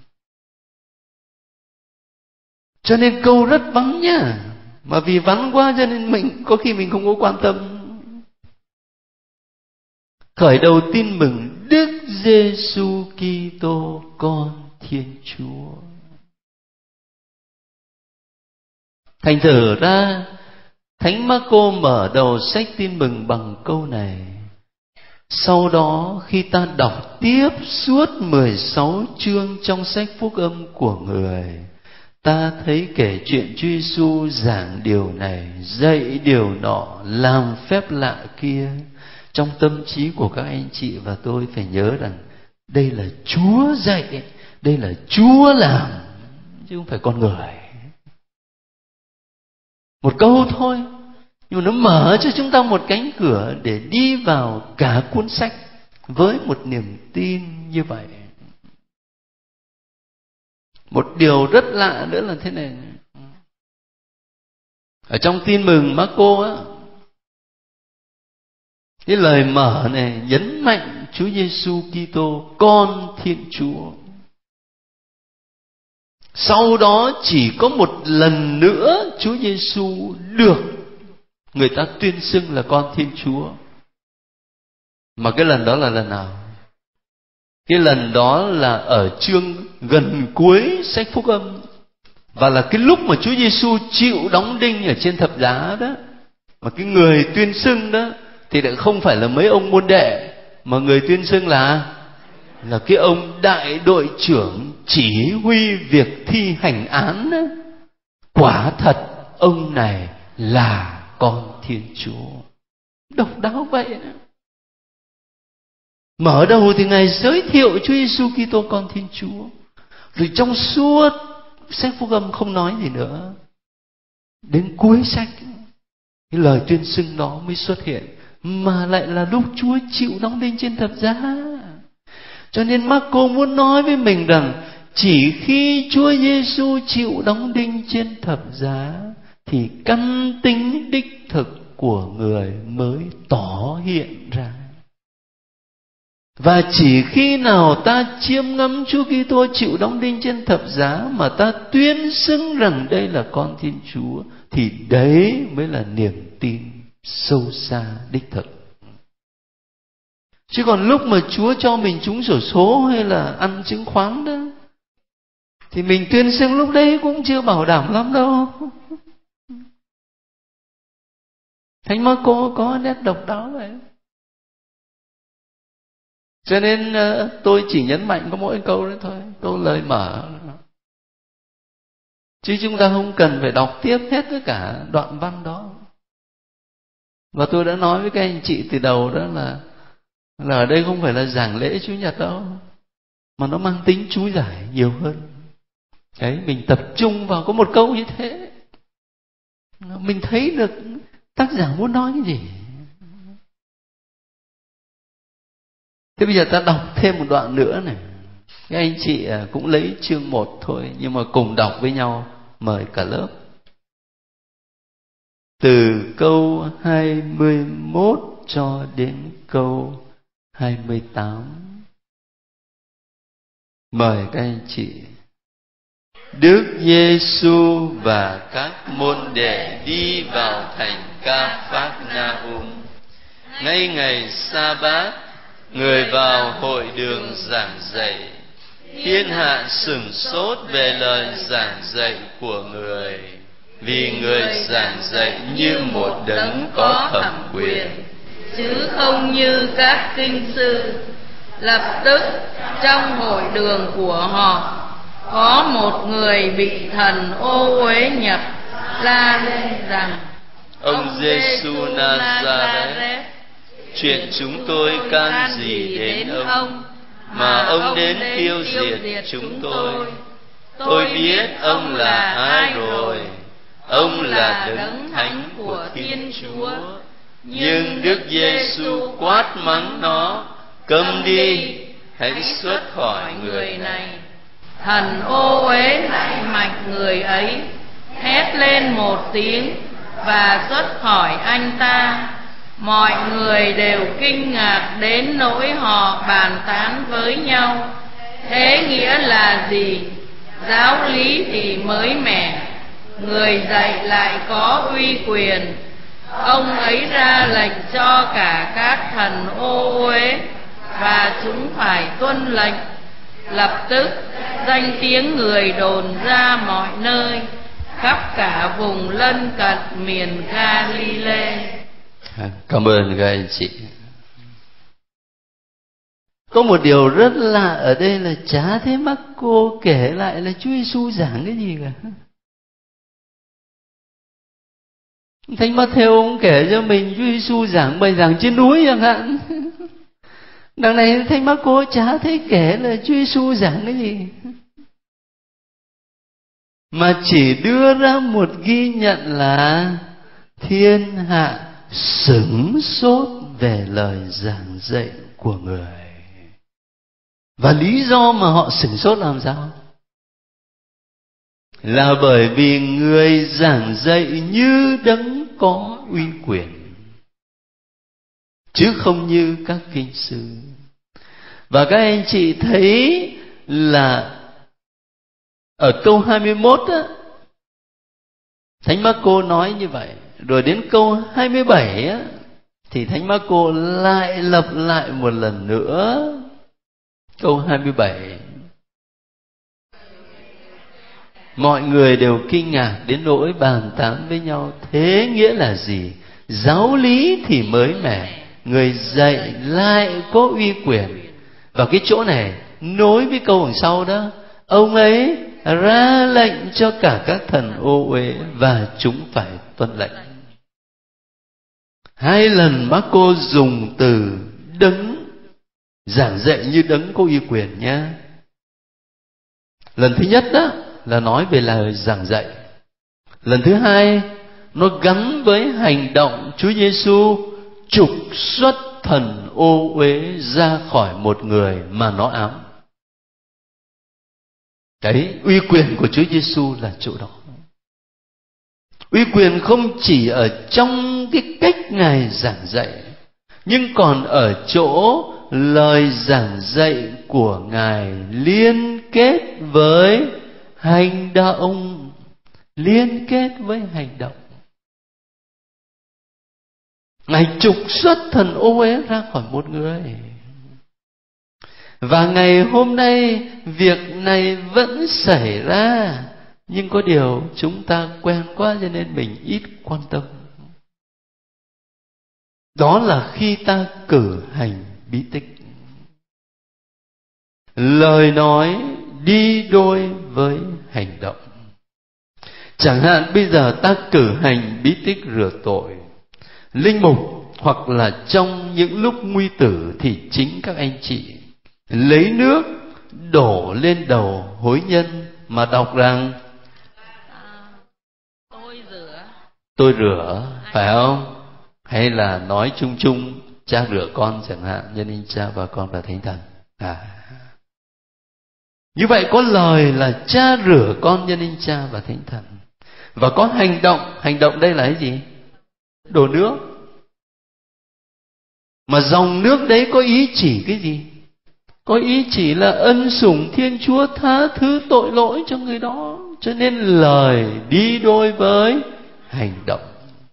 Cho nên câu rất vắn nhá. Mà vì vắn quá cho nên mình có khi mình không có quan tâm. Khởi đầu tin mừng Đức Giêsu Kitô, con Thiên Chúa. Thành thử ra Thánh Mác-cô mở đầu sách tin mừng bằng câu này. Sau đó khi ta đọc tiếp suốt mười sáu chương trong sách Phúc Âm của người, ta thấy kể chuyện Chúa Giêsu giảng điều này, dạy điều nọ, làm phép lạ kia. Trong tâm trí của các anh chị và tôi phải nhớ rằng đây là Chúa dạy, đây là Chúa làm, chứ không phải con người. Một câu thôi, nhưng mà nó mở cho chúng ta một cánh cửa để đi vào cả cuốn sách với một niềm tin như vậy. Một điều rất lạ nữa là thế này. Ở trong tin mừng Mác-cô á, cái lời mở này nhấn mạnh Chúa Giêsu Kitô, con Thiên Chúa. Sau đó chỉ có một lần nữa Chúa Giêsu được người ta tuyên xưng là con Thiên Chúa. Mà cái lần đó là lần nào? Cái lần đó là ở chương gần cuối sách Phúc Âm, và là cái lúc mà Chúa Giêsu chịu đóng đinh ở trên thập giá đó. Mà cái người tuyên xưng đó thì lại không phải là mấy ông môn đệ, mà người tuyên xưng là là cái ông đại đội trưởng chỉ huy việc thi hành án đó. Quả thật ông này là con Thiên Chúa. Độc đáo vậy đó. Mở đầu thì Ngài giới thiệu Chúa Giêsu Kitô, con Thiên Chúa. Rồi trong suốt sách Phúc Âm không nói gì nữa. Đến cuối sách, cái lời tuyên xưng đó mới xuất hiện, mà lại là lúc Chúa chịu đóng đinh trên thập giá. Cho nên Mác-cô muốn nói với mình rằng chỉ khi Chúa Giêsu chịu đóng đinh trên thập giá thì căn tính đích thực của người mới tỏ hiện ra. Và chỉ khi nào ta chiêm ngắm Chúa Kitô chịu đóng đinh trên thập giá mà ta tuyên xưng rằng đây là con Thiên Chúa, thì đấy mới là niềm tin sâu xa đích thực. Chứ còn lúc mà Chúa cho mình trúng xổ số hay là ăn chứng khoán đó, thì mình tuyên xưng lúc đấy cũng chưa bảo đảm lắm đâu. Thánh Marco có nét độc đáo vậy. Cho nên tôi chỉ nhấn mạnh có mỗi câu đấy thôi, câu lời mở. Chứ chúng ta không cần phải đọc tiếp hết tất cả đoạn văn đó. Và tôi đã nói với các anh chị từ đầu đó là là ở đây không phải là giảng lễ Chủ nhật đâu, mà nó mang tính chú giải nhiều hơn. Đấy, mình tập trung vào có một câu như thế, mình thấy được tác giả muốn nói cái gì. Thế bây giờ ta đọc thêm một đoạn nữa này. Các anh chị cũng lấy chương một thôi, nhưng mà cùng đọc với nhau, mời cả lớp. Từ câu hai mươi mốt cho đến câu hai mươi tám. Mời các anh chị. Đức Giêsu và các môn đệ đi vào thành Ca-phác-na-um. Ngay ngày Sa-bát, người vào hội đường giảng dạy. Thiên hạ sửng sốt về lời giảng dạy của người, vì người giảng dạy như một đấng có thẩm quyền, chứ không như các kinh sư. Lập tức trong hội đường của họ có một người bị thần ô uế nhập, la lên rằng: Ông Giêsu Nazareth, chuyện chúng tôi can gì đến ông, mà ông đến tiêu diệt chúng tôi? Tôi biết ông là ai rồi, ông là đấng thánh của Thiên Chúa. Nhưng Đức Giêsu quát mắng nó: Câm đi, hãy xuất khỏi người này. Thần ô uế lại mạnh người ấy, hét lên một tiếng và xuất khỏi anh ta. Mọi người đều kinh ngạc đến nỗi họ bàn tán với nhau: thế nghĩa là gì? Giáo lý thì mới mẻ, người dạy lại có uy quyền. Ông ấy ra lệnh cho cả các thần ô uế, và chúng phải tuân lệnh. Lập tức danh tiếng người đồn ra mọi nơi, khắp cả vùng lân cận miền Ga-li-lê. Cảm ơn các anh chị. Có một điều rất lạ ở đây là chả thấy Marco kể lại là Chúa Giêsu giảng cái gì cả. Thánh Ma-thêu ông kể cho mình Chúa Giêsu giảng bài giảng trên núi chẳng hạn. Đằng này Thánh Marco chả thấy kể là Chúa Giêsu giảng cái gì, mà chỉ đưa ra một ghi nhận là thiên hạ sửng sốt về lời giảng dạy của người. Và lý do mà họ sửng sốt làm sao? Là bởi vì người giảng dạy như đấng có uy quyền, chứ không như các kinh sư. Và các anh chị thấy là ở câu hai mươi mốt á, Thánh Marco nói như vậy. Rồi đến câu hai mươi bảy á, thì Thánh Marco lại lặp lại một lần nữa. Câu hai mươi bảy: mọi người đều kinh ngạc đến nỗi bàn tán với nhau, thế nghĩa là gì? Giáo lý thì mới mẻ, người dạy lại có uy quyền. Và cái chỗ này nối với câu đằng sau đó: ông ấy ra lệnh cho cả các thần ô uế, và chúng phải tuân lệnh. Hai lần Marco dùng từ đấng giảng dạy như đấng có uy quyền nhé. Lần thứ nhất đó là nói về lời giảng dạy. Lần thứ hai nó gắn với hành động Chúa Giêsu trục xuất thần ô uế ra khỏi một người mà nó ám. Cái uy quyền của Chúa Giêsu là chỗ đó. Uy quyền không chỉ ở trong cái cách Ngài giảng dạy, nhưng còn ở chỗ lời giảng dạy của Ngài liên kết với hành động. Liên kết với hành động. Ngài trục xuất thần ô uế ra khỏi một người. Và ngày hôm nay việc này vẫn xảy ra, nhưng có điều chúng ta quen quá cho nên mình ít quan tâm. Đó là khi ta cử hành bí tích. Lời nói đi đôi với hành động. Chẳng hạn bây giờ ta cử hành bí tích rửa tội, linh mục hoặc là trong những lúc nguy tử thì chính các anh chị lấy nước đổ lên đầu hối nhân mà đọc rằng à, tôi rửa tôi rửa, phải không? Hay là nói chung chung cha rửa con chẳng hạn, nhân danh Cha và Con và Thánh Thần. À, như vậy có lời là cha rửa con nhân danh Cha và Thánh Thần. Và có hành động. Hành động đây là cái gì? Đổ nước. Mà dòng nước đấy có ý chỉ cái gì? Có ý chỉ là ân sủng Thiên Chúa tha thứ tội lỗi cho người đó. Cho nên lời đi đôi với hành động.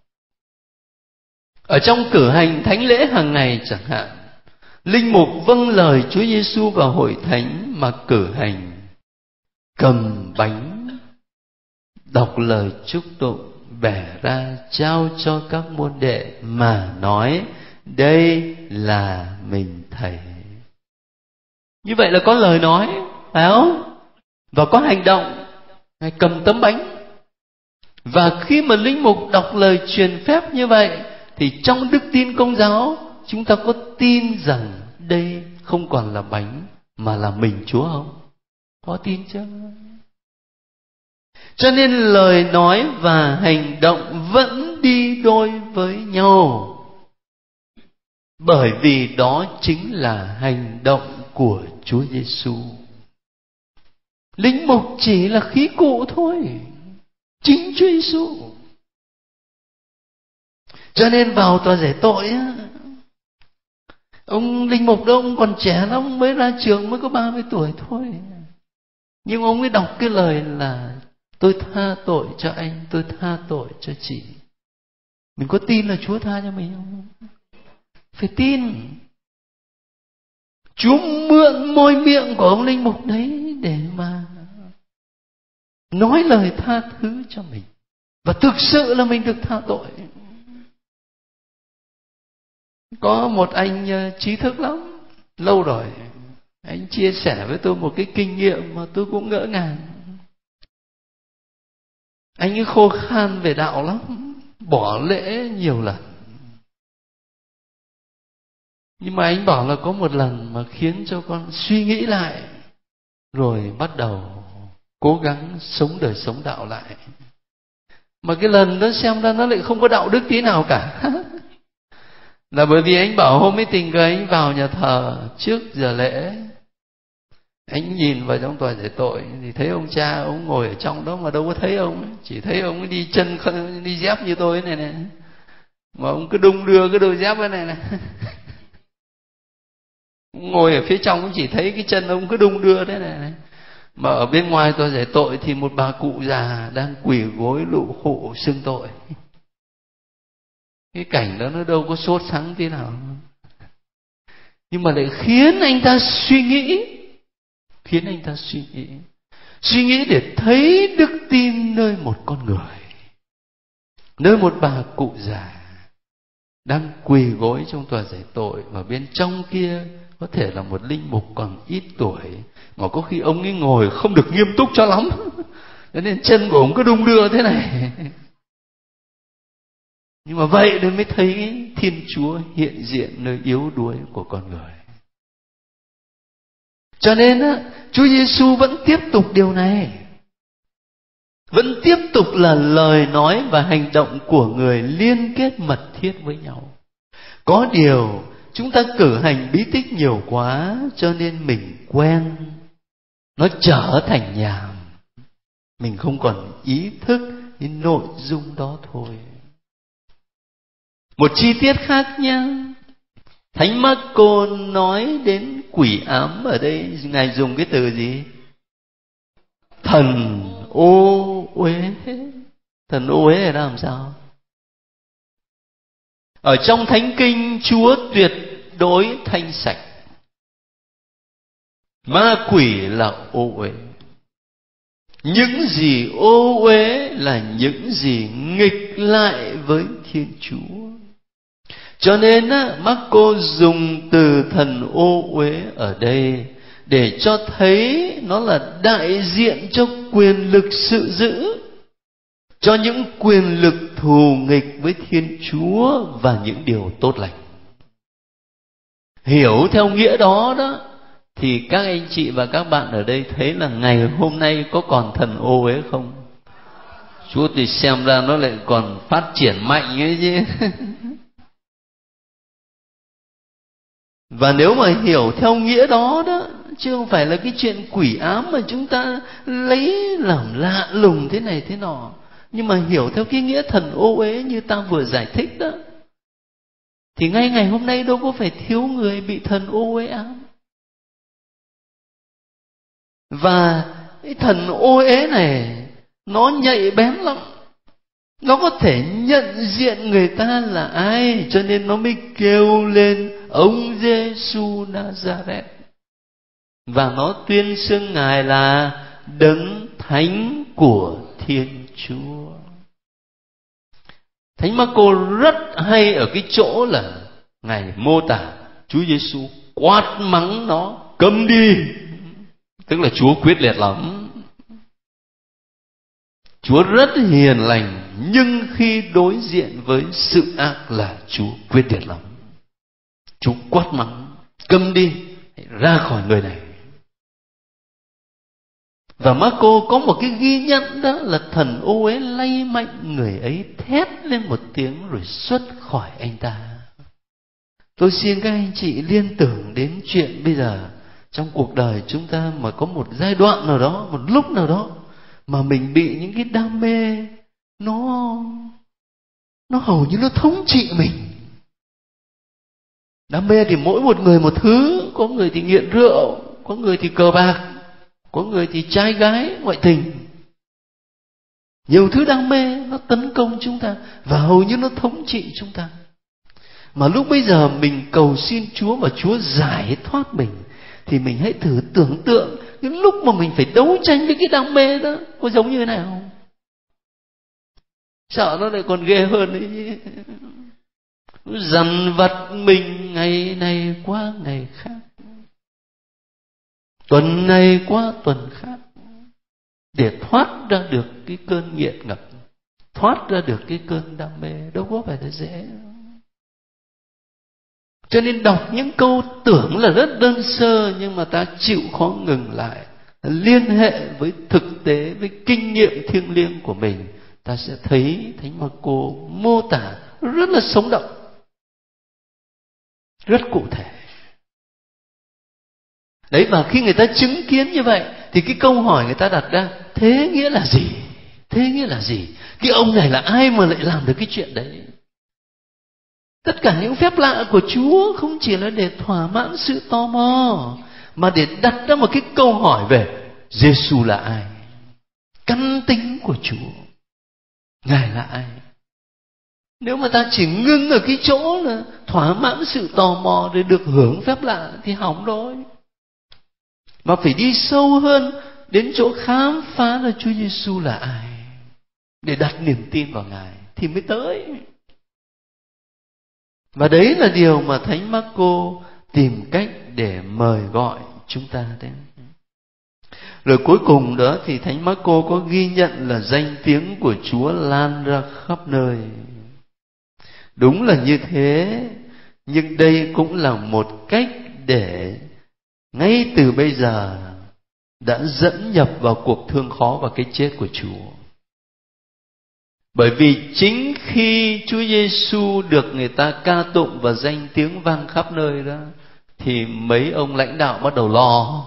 Ở trong cử hành thánh lễ hàng ngày chẳng hạn, linh mục vâng lời Chúa Giêsu vào hội thánh mà cử hành, cầm bánh, đọc lời chúc tụng, bẻ ra trao cho các môn đệ mà nói đây là mình Thầy. Như vậy là có lời nói, phải không? Và có hành động, Ngài cầm tấm bánh. Và khi mà linh mục đọc lời truyền phép như vậy thì trong đức tin Công giáo chúng ta có tin rằng đây không còn là bánh mà là mình Chúa không? Có tin chứ? Cho nên lời nói và hành động vẫn đi đôi với nhau, bởi vì đó chính là hành động của Chúa Giêsu. Linh mục chỉ là khí cụ thôi, chính Chúa Giêsu. Cho nên vào tòa giải tội á, ông linh mục đó ông còn trẻ lắm, mới ra trường mới có ba mươi tuổi thôi, nhưng ông ấy đọc cái lời là tôi tha tội cho anh, tôi tha tội cho chị. Mình có tin là Chúa tha cho mình không? Phải tin. Chúa mượn môi miệng của ông linh mục đấy để mà nói lời tha thứ cho mình, và thực sự là mình được tha tội. Có một anh trí thức lắm, lâu rồi, anh chia sẻ với tôi một cái kinh nghiệm mà tôi cũng ngỡ ngàng. Anh ấy khô khan về đạo lắm, bỏ lễ nhiều lần. Nhưng mà anh bảo là có một lần mà khiến cho con suy nghĩ lại, rồi bắt đầu cố gắng sống đời sống đạo lại. Mà cái lần đó xem ra nó lại không có đạo đức tí nào cả. Là bởi vì anh bảo hôm ấy tình cờ anh vào nhà thờ trước giờ lễ, anh nhìn vào trong tòa giải tội thì thấy ông cha ông ngồi ở trong đó mà đâu có thấy ông, chỉ thấy ông ấy đi chân đi dép như tôi này này, mà ông cứ đung đưa cái đôi dép cái này này. Ngồi ở phía trong cũng chỉ thấy cái chân ông cứ đung đưa thế này này. Mà ở bên ngoài tòa giải tội thì một bà cụ già đang quỳ gối lụ khụ xưng tội. Cái cảnh đó nó đâu có sốt sắng thế nào, nhưng mà lại khiến anh ta suy nghĩ, khiến anh ta suy nghĩ, suy nghĩ để thấy đức tin nơi một con người, nơi một bà cụ già đang quỳ gối trong tòa giải tội, và bên trong kia có thể là một linh mục còn ít tuổi, mà có khi ông ấy ngồi không được nghiêm túc cho lắm, cho nên chân của ông cứ đung đưa thế này. Nhưng mà vậy nên mới thấy Thiên Chúa hiện diện nơi yếu đuối của con người. Cho nên á, Chúa Giêsu vẫn tiếp tục điều này, vẫn tiếp tục là lời nói và hành động của người liên kết mật thiết với nhau. Có điều chúng ta cử hành bí tích nhiều quá, cho nên mình quen, nó trở thành nhàm, mình không còn ý thức những nội dung đó thôi. Một chi tiết khác nha, Thánh Marco nói đến quỷ ám ở đây, Ngài dùng cái từ gì? Thần ô uế. Thần ô uế là làm sao? Ở trong Thánh Kinh, Chúa tuyệt đối thanh sạch. Ma quỷ là ô uế. Những gì ô uế là những gì nghịch lại với Thiên Chúa. Cho nên á, Marco dùng từ thần ô uế ở đây để cho thấy nó là đại diện cho quyền lực sự dữ, cho những quyền lực thù nghịch với Thiên Chúa và những điều tốt lành. Hiểu theo nghĩa đó đó thì các anh chị và các bạn ở đây thấy là ngày hôm nay có còn thần ô uế không? Chúa thì xem ra nó lại còn phát triển mạnh ấy chứ. Và nếu mà hiểu theo nghĩa đó đó, chứ không phải là cái chuyện quỷ ám mà chúng ta lấy làm lạ lùng thế này thế nọ, nhưng mà hiểu theo cái nghĩa thần ô uế như ta vừa giải thích đó, thì ngay ngày hôm nay đâu có phải thiếu người bị thần ô uế ám. Và cái thần ô uế này nó nhạy bén lắm, nó có thể nhận diện người ta là ai, cho nên nó mới kêu lên ông Giê-xu Na-za-rét, và nó tuyên xưng Ngài là Đấng Thánh của Thiên Chúa. Thánh Marco rất hay ở cái chỗ là Ngài mô tả Chúa Giêsu quát mắng nó câm đi, tức là Chúa quyết liệt lắm. Chúa rất hiền lành, nhưng khi đối diện với sự ác là Chúa quyết liệt lắm. Chúa quát mắng câm đi, ra khỏi người này. Và Marco có một cái ghi nhận đó là thần ô uế lay mạnh người ấy, thét lên một tiếng rồi xuất khỏi anh ta. Tôi xin các anh chị liên tưởng đến chuyện bây giờ trong cuộc đời chúng ta mà có một giai đoạn nào đó, một lúc nào đó mà mình bị những cái đam mê nó nó hầu như nó thống trị mình. Đam mê thì mỗi một người một thứ, có người thì nghiện rượu, có người thì cờ bạc, có người thì trai gái ngoại tình. Nhiều thứ đam mê nó tấn công chúng ta và hầu như nó thống trị chúng ta. Mà lúc bây giờ mình cầu xin Chúa và Chúa giải thoát mình, thì mình hãy thử tưởng tượng cái lúc mà mình phải đấu tranh với cái đam mê đó có giống như thế nào không? Sợ nó lại còn ghê hơn đấy. Nó dằn vặt mình ngày này qua ngày khác, tuần này qua tuần khác, để thoát ra được cái cơn nghiện ngập, thoát ra được cái cơn đam mê, đâu có phải là dễ. Cho nên đọc những câu tưởng là rất đơn sơ, nhưng mà ta chịu khó ngừng lại, liên hệ với thực tế, với kinh nghiệm thiêng liêng của mình, ta sẽ thấy Thánh Marco mô tả rất là sống động, rất cụ thể. Đấy, và khi người ta chứng kiến như vậy thì cái câu hỏi người ta đặt ra, thế nghĩa là gì? Thế nghĩa là gì? Cái ông này là ai mà lại làm được cái chuyện đấy? Tất cả những phép lạ của Chúa không chỉ là để thỏa mãn sự tò mò, mà để đặt ra một cái câu hỏi về Giêsu là ai, căn tính của Chúa, Ngài là ai. Nếu mà ta chỉ ngưng ở cái chỗ là thỏa mãn sự tò mò để được hưởng phép lạ thì hỏng rồi. Mà phải đi sâu hơn đến chỗ khám phá là Chúa Giêsu là ai, để đặt niềm tin vào Ngài thì mới tới. Và đấy là điều mà Thánh Marco tìm cách để mời gọi chúng ta đấy. Rồi cuối cùng đó thì Thánh Marco có ghi nhận là danh tiếng của Chúa lan ra khắp nơi. Đúng là như thế, nhưng đây cũng là một cách để ngay từ bây giờ đã dẫn nhập vào cuộc thương khó và cái chết của Chúa. Bởi vì chính khi Chúa Giêsu được người ta ca tụng và danh tiếng vang khắp nơi đó, thì mấy ông lãnh đạo bắt đầu lo.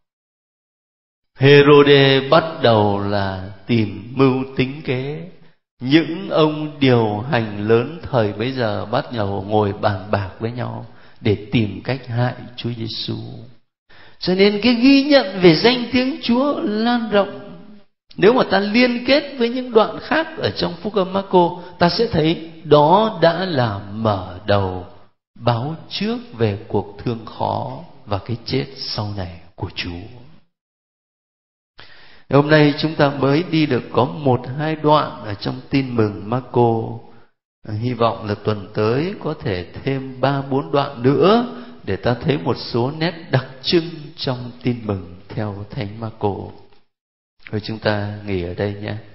Hê-rô-đê bắt đầu là tìm mưu tính kế. Những ông điều hành lớn thời bấy giờ bắt đầu ngồi bàn bạc với nhau để tìm cách hại Chúa Giêsu. Cho nên cái ghi nhận về danh tiếng Chúa lan rộng. Nếu mà ta liên kết với những đoạn khác ở trong Phúc Âm Marco, ta sẽ thấy đó đã là mở đầu báo trước về cuộc thương khó và cái chết sau này của Chúa. Hôm nay chúng ta mới đi được có một hai đoạn ở trong tin mừng Marco. Hy vọng là tuần tới có thể thêm ba bốn đoạn nữa để ta thấy một số nét đặc trưng trong tin mừng theo Thánh Marco. Thôi chúng ta nghỉ ở đây nhé.